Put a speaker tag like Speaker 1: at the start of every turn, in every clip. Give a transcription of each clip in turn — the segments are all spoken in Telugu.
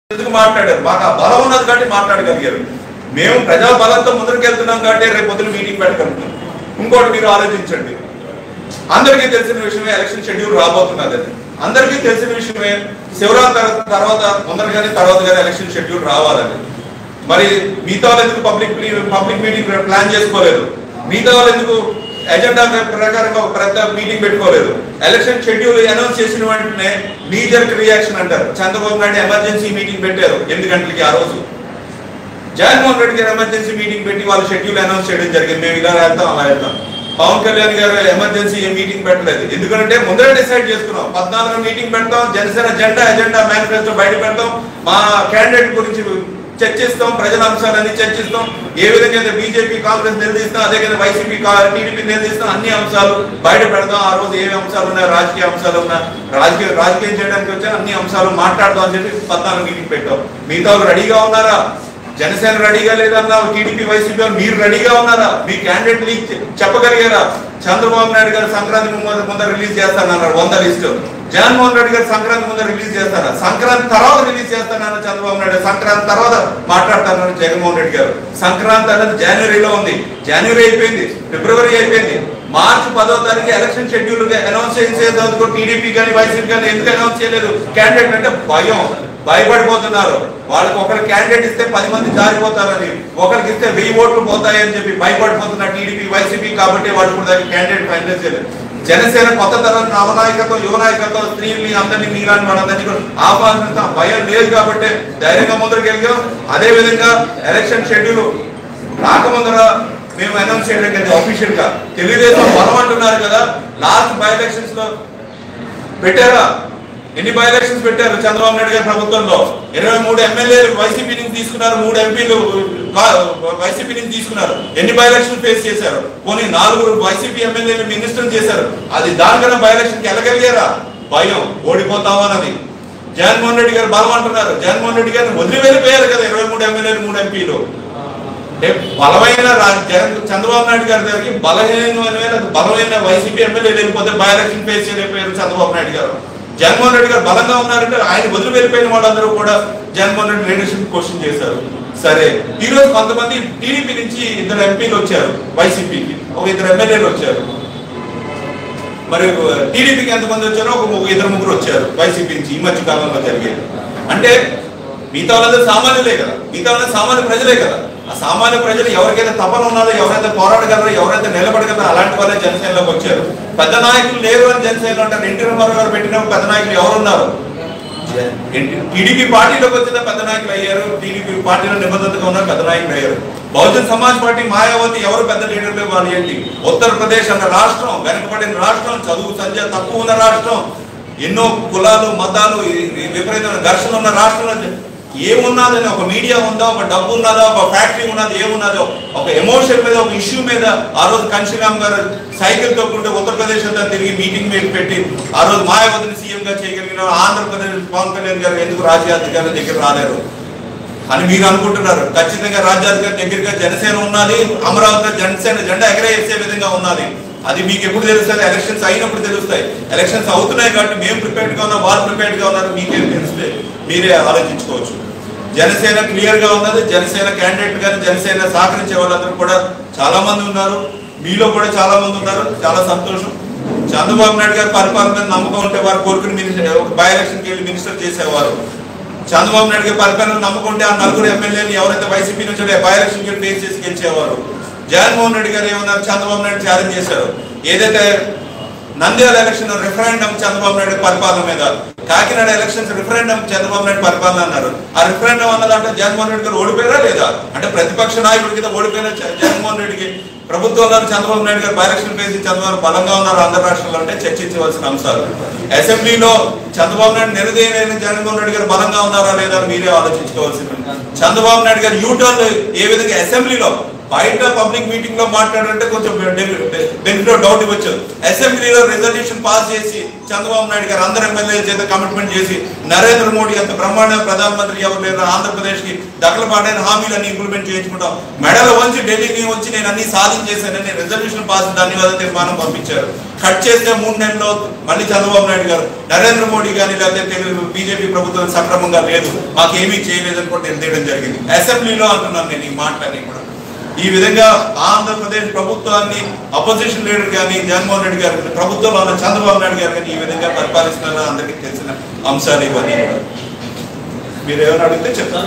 Speaker 1: ఎందుకు మాట్లాడారు? మాకు ఆ బలం ఉన్నది కాబట్టి మాట్లాడగలిగారు. మేము ప్రజా బలంతో ముందుకు వెళ్తున్నాం కాబట్టి రేపు పొద్దున మీటింగ్ పెట్టగలుగుతాం. ఇంకోటి మీరు ఆలోచించండి, అందరికీ తెలిసిన విషయమే ఎలక్షన్ షెడ్యూల్ రాబోతున్నది. అది అందరికీ తెలిసిన విషయమే. శివరాత్రి తర్వాత ముందర కానీ తర్వాత కానీ ఎలక్షన్ షెడ్యూల్ రావాలని. మరి మిగతా వాళ్ళు ఎందుకు పబ్లిక్ మీటింగ్ ప్లాన్ చేసుకోలేదు? మిగతా వాళ్ళు ఎందుకు ఎజెండా ప్రకారంగా ఒక పెద్ద మీటింగ్ పెట్టుకోలేదు? ఎలక్షన్ షెడ్యూల్ అనౌన్స్ చేసిన వెంటనే నీజర్ రియాక్షన్ అంటారు. చంద్రబాబు నాయుడు ఎమర్జెన్సీ మీటింగ్ పెట్టారు 8 గంటలకి. ఆ రోజు జగన్మోహన్ రెడ్డి గారు ఎమర్జెన్సీ మీటింగ్ పెట్టి వాళ్ళ షెడ్యూల్ అనౌన్స్ చేయడం జరిగింది. మేము ఇలా వెళ్తాం అలా వెళ్తాం. పవన్ కళ్యాణ్ గారు ఎమర్జెన్సీ మీటింగ్ పెట్టలేదు. ఎందుకంటే ముందరే డిసైడ్ చేసుకున్నాం 14 మీటింగ్ పెడతాం, జనసేన ఎజెండా మేనిఫెస్టో బయట పెడతాం, మా క్యాండిడేట్ గురించి చర్చిస్తాం, ప్రజల అంశాలన్నీ చర్చిస్తాం, ఏ విధంగా అయితే బీజేపీ కాంగ్రెస్ నిలదీస్తాం, అదే కదా వైసీపీ టీడీపీ నిలదీస్తాం, అన్ని అంశాలు బయట పెడతాం. ఆ రోజు ఏమి అంశాలు ఉన్నాయి, రాజకీయ అంశాలు ఉన్నాయి, రాజకీయం చేయడానికి వచ్చా అన్ని అంశాలు మాట్లాడదాం అని చెప్పి 14 మీటింగ్ పెట్టాం. మిగతా రెడీగా ఉన్నారా? జనసేన రెడీగా లేదన్నా, టీడీపీ వైసీపీ మీరు రెడీగా ఉన్నారా? మీ క్యాండిడేట్ లీక్ చెప్పగలిగారా? చంద్రబాబు నాయుడు గారు సంక్రాంతి ముందర రిలీజ్ చేస్తానన్నారు 100 లిస్టు. జగన్మోహన్ రెడ్డి గారు సంక్రాంతి ముందర రిలీజ్ చేస్తారా? సంక్రాంతి తర్వాత రిలీజ్ చేస్తానన్నారు చంద్రబాబు నాయుడు. సంక్రాంతి తర్వాత మాట్లాడతానన్నారు జగన్మోహన్ రెడ్డి గారు. సంక్రాంతి అనేది జనవరిలో ఉంది, జనవరి అయిపోయింది, ఫిబ్రవరి అయిపోయింది, మార్చి 10వ తారీఖు ఎలక్షన్ షెడ్యూల్ అనౌన్స్ చేసేందుకు టీడీపీ కానీ వైసీపీ కానీ ఎందుకు అనౌన్స్ చేయలేదు? క్యాండిడేట్ అంటే భయపడిపోతున్నారు. వాళ్ళకి ఒకరి క్యాండిడేట్ ఇస్తే 10 మంది జారిపోతారని, ఒకరికి ఇస్తే 1000 ఓట్లు పోతాయని చెప్పి భయపడిపోతున్నారు టీడీపీ వైసీపీ. కాబట్టి వాళ్ళు కూడా క్యాండిడేట్ ఫైనల్ చేయలేదు. జనసేన కొత్త తరం నవనాయకత్వం, యువ నాయకత్వం, స్త్రీల్ని అందరినీ మీరాని వాళ్ళందరినీ ఆహ్వానించిన భయం లేదు కాబట్టి ధైర్యంగా ముందరికి వెళ్ళాం. అదే విధంగా ఎలక్షన్ షెడ్యూల్ రాకముందర మేము అనౌన్స్ చేయడం కదా ఆఫీషియల్ గా. తెలుగుదేశం బలం అంటున్నారు కదా, లాస్ట్ బై ఎలక్షన్స్ లో పెట్టారా? ఎన్ని బై ఎలక్షన్స్ పెట్టారు చంద్రబాబు నాయుడు గారి ప్రభుత్వంలో? 23 ఎమ్మెల్యేలు వైసీపీ నుంచి తీసుకున్నారు, 3 ఎంపీలు వైసీపీ నుంచి తీసుకున్నారు. ఎన్ని బై ఎలక్షన్ ఫేస్ చేశారు? పోనీ 4 వైసీపీ ఎమ్మెల్యేలు మినిస్టర్ చేశారు. అది దానికన్నా బై ఎలక్షన్ కి వెళ్ళగలిగారా? భయం, ఓడిపోతామన్నది. జగన్మోహన్ రెడ్డి గారు బలం అంటున్నారు. జగన్మోహన్ రెడ్డి గారిని వదిలి వెళ్ళిపోయారు కదా 23 ఎమ్మెల్యేలు, 3 ఎంపీలు. బలమైన చంద్రబాబు నాయుడు గారి దగ్గరికి బలమైన వైసీపీ ఎమ్మెల్యేలు వెళ్ళిపోతే బై ఎలక్షన్ ఫేస్ చేయలేకపోయారు చంద్రబాబు నాయుడు గారు. జగన్మోహన్ రెడ్డి గారు బలంగా ఉన్నారంటే ఆయన వదిలి వెళ్ళిపోయిన వాళ్ళందరూ కూడా జగన్మోహన్ రెడ్డి లీడర్షిప్ క్వశ్చన్ చేశారు. సరే, ఈ రోజు కొంతమంది టీడీపీ నుంచి 2 ఎంపీలు వచ్చారు, వైసీపీకి ఒక 2 ఎమ్మెల్యేలు వచ్చారు. మరి టీడీపీకి ఎంతమంది వచ్చారో ఒక 2-3 వచ్చారు వైసీపీ నుంచి ఈ మధ్య కాలంలో జరిగేది. అంటే మిగతా వాళ్ళందరూ సామాన్యులే కదా, మిగతా వాళ్ళందరూ సామాన్య ప్రజలే కదా. ఆ సామాన్య ప్రజలు ఎవరికైతే తపన ఉన్నారో, ఎవరైతే పోరాడగలరో, ఎవరైతే నిలబడగలరో అలాంటి వాళ్ళే జనసేనలోకి వచ్చారు. పెద్ద నాయకులు లేరు అని జనసేనలో అంటారు. ఎన్టీ రామారావు గారు పెట్టిన పెద్ద నాయకులు ఎవరున్నారు? టీడీపీ పార్టీలోకి వచ్చిన పెద్ద నాయకులు అయ్యారు, టీడీపీ పార్టీలో నిబద్ధతగా ఉన్న పెద్ద నాయకులు అయ్యారు. బహుజన్ సమాజ్ పార్టీ మాయావతి ఎవరు పెద్ద లీడర్లు వాళ్ళు ఏంటి? ఉత్తరప్రదేశ్ అన్న రాష్ట్రం వెనకబడిన రాష్ట్రం, చదువు సంఖ్య తక్కువ ఉన్న రాష్ట్రం, ఎన్నో కులాలు మతాలు విపరీతమైన ఘర్షణ ఉన్న రాష్ట్రంలో ఏమున్నదని ఒక మీడియా ఉందా, ఒక డబ్బు ఉన్నదా, ఒక ఫ్యాక్టరీ ఉన్నది, ఏమున్నదో ఒక ఎమోషన్ మీద, ఒక ఇష్యూ మీద ఆ రోజు కన్షీరామ్ గారు సైకిల్ తొక్కుంటే ఉత్తరప్రదేశ్ అంతా తిరిగి మీటింగ్ పెట్టి ఆ రోజు మాయావతిని సీఎం గా చేయగలిగిన ఆంధ్రప్రదేశ్ పవన్ కళ్యాణ్ గారు ఎందుకు రాజ్యాధికారి దగ్గర రాలేరు అని మీరు అనుకుంటున్నారు. ఖచ్చితంగా రాజ్యాధికారి దగ్గరగా జనసేన ఉన్నది, అమరావతి జనసేన జెండా ఎగరేసే విధంగా ఉన్నది. అది మీకు ఎప్పుడు తెలుస్తుంది? ఎలక్షన్స్ అయినప్పుడు తెలుస్తాయి. ఎలక్షన్స్ అవుతున్నాయి కాబట్టి మేము ప్రిపేర్డ్ గా ఉన్నాం, వాళ్ళు ప్రిపేర్డ్ గా ఉన్నారు, మీకేం తెలుస్తాయి? మీరే ఆలోచించుకోవచ్చు. జనసేన క్లియర్ గా ఉన్నది. జనసేన క్యాండిడేట్ గానీ జనసేన సహకరించే వాళ్ళందరూ కూడా చాలా మంది ఉన్నారు, మీలో కూడా చాలా మంది ఉన్నారు. చాలా సంతోషం. చంద్రబాబు నాయుడు గారి పరిపాలన మీద నమ్మకం ఉంటే వారు కోరుకుని బై ఎలక్షన్కి వెళ్ళి మినిస్టర్ చేసేవారు. చంద్రబాబు నాయుడు గారి పరిపాలన నమ్మకం ఉంటే ఆ 4 ఎమ్మెల్యేలు ఎవరైతే వైసీపీ నుంచి బై ఎలక్షన్కి వెళ్ళి ఫేస్ చేసి గెలిచేవారు. జగన్మోహన్ రెడ్డి గారు ఏమన్నారు? చంద్రబాబు నాయుడు ఛాలెంజ్ చేశారు. ఏదైతే నంద్యాల ఎలక్షన్ రిఫరెండం చంద్రబాబు నాయుడు పరిపాలన మీద, కాకినాడ ఎలక్షన్స్ రిఫరెండం చంద్రబాబు నాయుడు పరిపాలన అన్నారు. ఆ రిఫరెండం అన్నదంటే జగన్మోహన్ రెడ్డి గారు ఓడిపోయారా లేదా? అంటే ప్రతిపక్ష నాయకుడి కింద ఓడిపోయిన జగన్మోహన్ రెడ్డికి ప్రభుత్వంలో చంద్రబాబు నాయుడు గారు బై ఎలక్షన్ పేసి చంద్రబాబు బలంగా ఉన్నారు ఆంధ్ర రాష్ట్రంలో అంటే చర్చించవలసిన అంశాలు. అసెంబ్లీలో చంద్రబాబు నాయుడు నిలదీయలేని జగన్మోహన్ రెడ్డి గారు బలంగా ఉన్నారా లేదా అని మీరే ఆలోచించుకోవాల్సింది. చంద్రబాబు నాయుడు గారు యూటర్న్ ఏ విధంగా అసెంబ్లీలో బయట పబ్లిక్ మీటింగ్ లో మాట్లాడారంటే కొంచెం బెనిఫిట్ డౌట్ ఇవ్వచ్చు. అసెంబ్లీలో రెజల్యూషన్ పాస్ చేసి చంద్రబాబు నాయుడు గారు అందరు ఎమ్మెల్యేల చేత కమిట్మెంట్ చేసి నరేంద్ర మోడీ అంత బ్రహ్మాండ ప్రధానమంత్రి ఎవరు లేరు, ఆంధ్రప్రదేశ్ కి దఖలపాటైన హామీలన్నీ ఇంప్లిమెంట్ చేయించుకుంటాం, మెడలు వంచి ఢిల్లీకి వచ్చి నేను అన్ని సాధించేశానని రెజల్యూషన్ పాస్ ధన్యవాద తీర్మానం పంపించారు. కట్ చేస్తే 3 నెలల్లో మళ్ళీ చంద్రబాబు నాయుడు గారు నరేంద్ర మోడీ గాని లేకపోతే బీజేపీ ప్రభుత్వం సక్రమంగా లేదు, మాకేమీ చేయలేదని కూడా తెలియడం జరిగింది. అసెంబ్లీలో అంటున్నాను నేను ఈ మాటలన్నీ కూడా. ఈ విధంగా ఆంధ్రప్రదేశ్ ప్రభుత్వాన్ని అపోజిషన్ లీడర్ గాని జగన్మోహన్ రెడ్డి గారు ప్రభుత్వంలో ఉన్న చంద్రబాబు నాయుడు గారు కానీ ఈ విధంగా పరిపాలిస్తున్నారని అందరికీ తెలిసిన అంశాలు ఇవన్నీ. మీరు ఏమైనా అడిగితే చెప్తాను.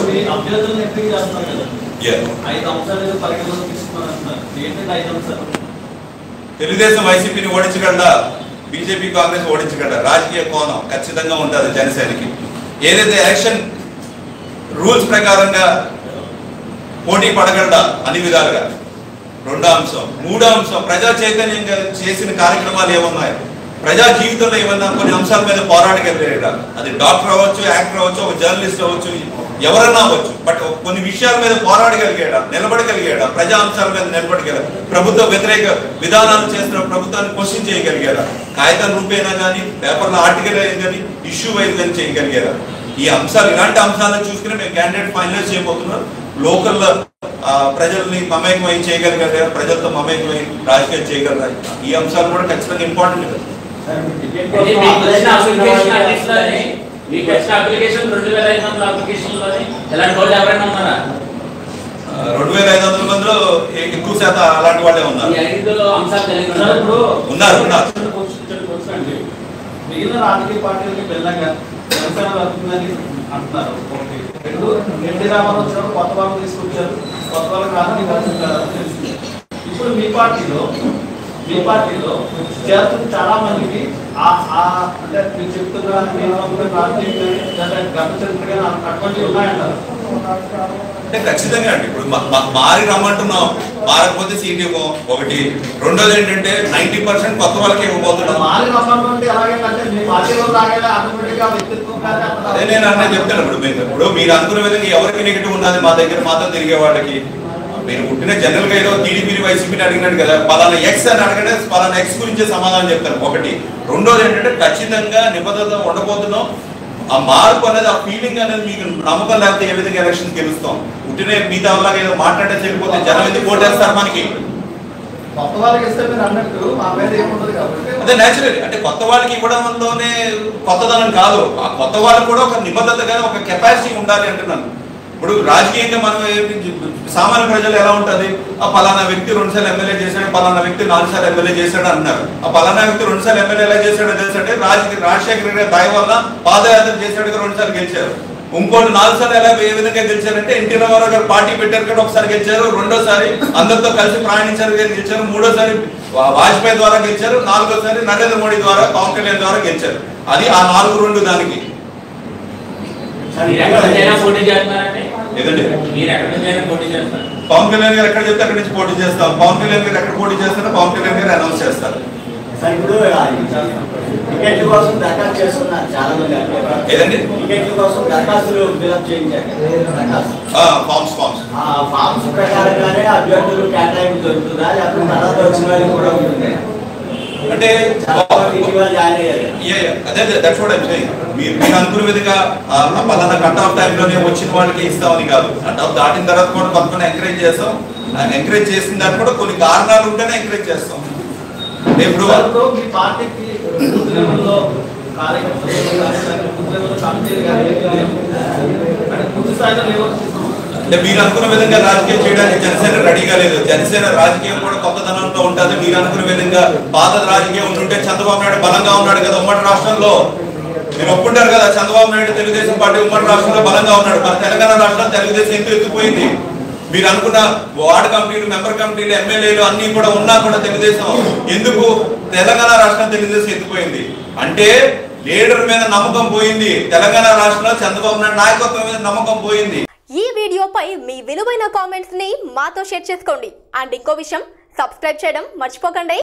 Speaker 1: తెలుగుదేశం వైసీపీని ఓడించగలడా, బీజేపీ కాంగ్రెస్ ఓడించగలడా? రాజకీయ కోణం ఖచ్చితంగా ఉంటుంది జనసేనకి. ఏదైతే ఎలక్షన్ రూల్స్ ప్రకారంగా పోటీ పడగలడా అన్ని విధాలుగా, రెండో అంశం. మూడో అంశం, ప్రజా చైతన్యంగా చేసిన కార్యక్రమాలు ఏమున్నాయి, ప్రజా జీవితంలో ఏమన్నా కొన్ని అంశాల మీద పోరాడగలిగాడా? అది డాక్టర్ అవ్వచ్చు, యాక్టర్ అవ్వచ్చు, ఒక జర్నలిస్ట్ అవ్వచ్చు, ఎవరన్నా అవ్వచ్చు. బట్ కొన్ని విషయాల మీద పోరాడగలిగాడా, నిలబడగలిగాడా, ప్రజా అంశాల మీద నిలబడగలిగాడా, ప్రభుత్వ వ్యతిరేక విధానాలు చేస్తున్న ప్రభుత్వాన్ని క్వశ్చన్ చేయగలిగారా, కాగితం రూపేనా కానీ పేపర్లో ఆర్టికల్ అయినా కానీ ఇష్యూ వైజ్ కానీ చేయగలిగారా? ఈ అంశాలు, ఇలాంటి అంశాలను చూసుకుని మేము క్యాండిడేట్ ఫైనలైజ్ చేయబోతున్నాం. లోకల్ ప్రజల్ని మమేకమై చేయగలిగారా, ప్రజలతో మమేకమై రాజకీయం చేయగలరా? ఈ అంశాలు కూడా ఖచ్చితంగా ఇంపార్టెంట్ కదా. 2500 మందిలో ఎక్కువ శాతం అలాంటి వాళ్ళే ఉన్నారు.
Speaker 2: మిగిలిన రాజకీయ పార్టీలకి వెళ్ళగా జనసేన వస్తుందని అంటున్నారు. ఎన్టీ రామారావు వచ్చినప్పుడు కొత్త వాళ్ళని తీసుకొచ్చారు, కొత్త వాళ్ళకి రాజకీయ తెలిసింది. ఇప్పుడు మీ పార్టీలో చేస్తున్న చాలా మందికి అంటే మీరు చెప్తున్నా గత చరిత్రగా అటువంటివి ఉన్నాయంటారు.
Speaker 1: అంటే ఖచ్చితంగా అండి. ఇప్పుడు మారి రమ్మంటున్నాం, మారకపోతే సీట్ ఇవ్వం ఒకటి. రెండోది ఏంటంటే 90% కొత్త వాళ్ళకి ఇవ్వబోతున్నాం. అదే నేను అన్నీ చెప్తాను. ఇప్పుడు మీరు అనుకునే విధంగా ఎవరికి నెగిటివ్ ఉన్నది మా దగ్గర మాత్రం తిరిగే వాళ్ళకి. మీరు పుట్టిన జనరల్ గా ఏదో టీడీపీ వైసీపీని అడిగినట్టు కదా, పలానా ఎక్స్ అని అడగడే పలానా ఎక్స్ గురించే సమాధానం చెప్తారు ఒకటి. రెండోది ఏంటంటే ఖచ్చితంగా నిబద్ధత ఉండబోతున్నాం. ఆ మార్పు అనేది, ఆ ఫీలింగ్ అనేది మీకు నమ్మకం లేకపోతే ఏ విధంగా ఎలక్షన్ గెలుస్తాం? పుట్టిన మిగతా వాళ్ళగా ఏదో మాట్లాడే చేయకపోతే జనం ఎందుకు ఓటేస్తారు మనకి? అదే నేచురల్. అంటే కొత్త వాళ్ళకి ఇవ్వడంలోనే కొత్తదనం కాదు, ఆ కొత్త వాళ్ళకి కూడా ఒక నిబద్ధతగా ఒక కెపాసిటీ ఉండాలి అంటున్నాను. ఇప్పుడు రాజకీయంగా మనం సామాన్య ప్రజలు ఎలా ఉంటుంది, ఆ పలానా వ్యక్తి 2 సార్లు ఎమ్మెల్యే చేశాడు, పలానా వ్యక్తి 4 సార్లు ఎమ్మెల్యే చేశాడు అన్నారు. ఆ పలానా వ్యక్తి 2 సార్లు ఎమ్మెల్యే ఎలా చేశాడో తెలుసంటే రాజశేఖర రెడ్డి దయ వల్ల పాదయాత్ర చేశాడు, 2 సార్లు గెలిచారు. ఇంకోటి 4 సార్లు ఎలా ఏ విధంగా గెలిచారంటే ఎన్టీ రామారావు గారు పార్టీ పెట్టారు కదా, ఒకసారి గెలిచారు, రెండోసారి అందరితో కలిసి ప్రయాణించారు గెలిచారు, మూడోసారి వాజ్పేయి ద్వారా గెలిచారు, 4వసారి నరేంద్ర మోడీ ద్వారా, పవన్ కళ్యాణ్ ద్వారా గెలిచారు. అది ఆ 4-2 దానికి. పవన్ కళ్యాణ్ గారు ఎక్కడ చెప్తే అక్కడి నుంచి పోటీ చేస్తాం. పవన్ కళ్యాణ్ గారు ఎక్కడ పోటీ చేస్తారో పవన్ కళ్యాణ్ గారు అనౌన్స్ చేస్తారు. ఏదండి
Speaker 3: ఫామ్స్ ప్రకారంగానే అభ్యర్థులు కేటాయింపు దొరుకుతుందా, లేకపోతే
Speaker 1: అంటే మీరు అనుకునే విధంగా పలానా కట్ ఆఫ్ టైంలోనే వచ్చిన వాళ్ళకి ఇస్తామని కాదు. కట్ ఆఫ్ దాటిన తర్వాత కూడా కొంతమంది ఎంకరేజ్ చేస్తాం. ఎంకరేజ్ చేసిన దాన్ని కూడా కొన్ని కారణాలు ఉంటేనే ఎంకరేజ్ చేస్తాం. ఇప్పుడు అంటే మీరు అనుకున్న విధంగా రాజకీయం చేయడానికి జనసేన రెడీగా లేదు. జనసేన రాజకీయం కూడా కొత్తదనంతో ఉంటుంది. మీరు అనుకున్న విధంగా పాత రాజకీయం ఉంటుంటే చంద్రబాబు నాయుడు బలంగా ఉన్నాడు కదా ఉమ్మడి రాష్ట్రంలో. మీరు ఒప్పుకుంటారు కదా, చంద్రబాబు నాయుడు తెలుగుదేశం పార్టీ ఉమ్మడి రాష్ట్రంలో బలంగా ఉన్నాడు. మన తెలంగాణ రాష్ట్రంలో తెలుగుదేశం ఎందుకు ఎత్తుకుపోయింది? మీరు అనుకున్న వార్డు కమిటీలు, మెంబర్ కమిటీలు, ఎమ్మెల్యేలు అన్ని కూడా ఉన్నా కూడా తెలుగుదేశం ఎందుకు తెలంగాణ రాష్ట్రం తెలుగుదేశం ఎత్తుకుపోయింది అంటే లీడర్ మీద నమ్మకం పోయింది. తెలంగాణ రాష్ట్రంలో చంద్రబాబు నాయుడు నాయకత్వం మీద నమ్మకం పోయింది.
Speaker 4: ఈ వీడియోపై మీ విలువైన కామెంట్స్ ని మాతో షేర్ చేసుకోండి. అండ్ ఇంకో విషయం, సబ్స్క్రైబ్ చేయడం మర్చిపోకండి.